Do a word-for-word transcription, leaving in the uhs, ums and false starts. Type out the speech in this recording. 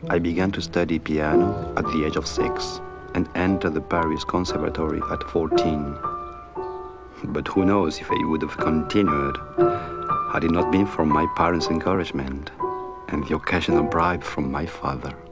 I began to study piano at the age of six and entered the Paris Conservatory at fourteen. But who knows if I would have continued had it not been for my parents' encouragement and the occasional bribe from my father.